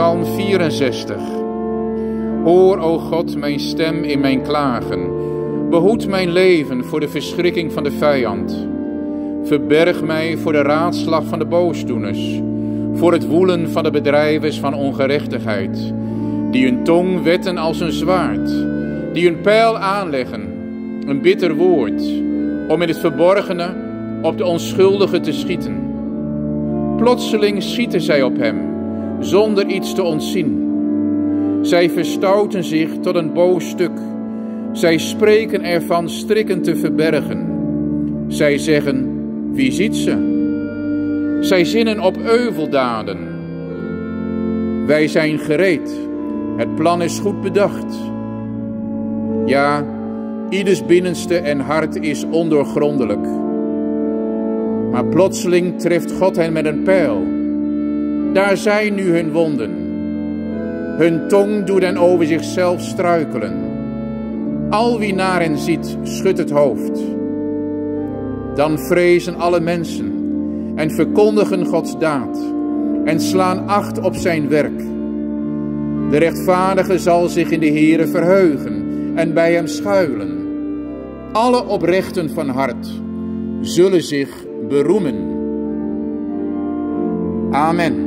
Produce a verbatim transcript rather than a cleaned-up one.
Psalm vierenzestig. Hoor, o God, mijn stem in mijn klagen. Behoed mijn leven voor de verschrikking van de vijand. Verberg mij voor de raadslag van de boosdoeners, voor het woelen van de bedrijvers van ongerechtigheid, die hun tong wetten als een zwaard, die hun pijl aanleggen, een bitter woord, om in het verborgene op de onschuldige te schieten. Plotseling schieten zij op hem, zonder iets te ontzien. Zij verstouten zich tot een boos stuk. Zij spreken ervan strikken te verbergen. Zij zeggen, wie ziet ze? Zij zinnen op euveldaden. Wij zijn gereed. Het plan is goed bedacht. Ja, ieders binnenste en hart is ondoorgrondelijk. Maar plotseling treft God hen met een pijl. Daar zijn nu hun wonden. Hun tong doet hen over zichzelf struikelen. Al wie naar hen ziet, schudt het hoofd. Dan vrezen alle mensen en verkondigen Gods daad en slaan acht op zijn werk. De rechtvaardige zal zich in de Heere verheugen en bij hem schuilen. Alle oprechten van hart zullen zich beroemen. Amen.